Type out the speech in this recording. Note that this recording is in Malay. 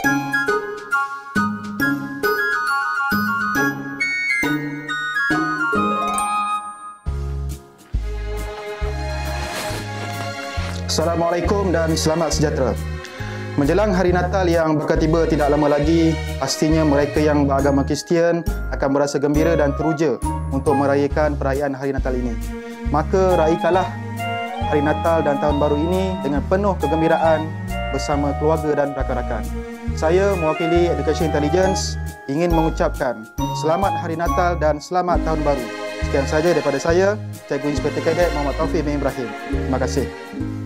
Assalamualaikum dan selamat sejahtera. Menjelang hari Natal yang bakal tiba tidak lama lagi, pastinya mereka yang beragama Kristian akan berasa gembira dan teruja untuk merayakan perayaan hari Natal ini. Maka raikanlah hari Natal dan Tahun Baru ini dengan penuh kegembiraan bersama keluarga dan rakan-rakan. Saya mewakili Education Intelligence ingin mengucapkan selamat hari Natal dan selamat Tahun Baru. Sekian saja daripada saya, Cikgu Inspektur Kadet Muhammad Taufik bin Ibrahim. Terima kasih.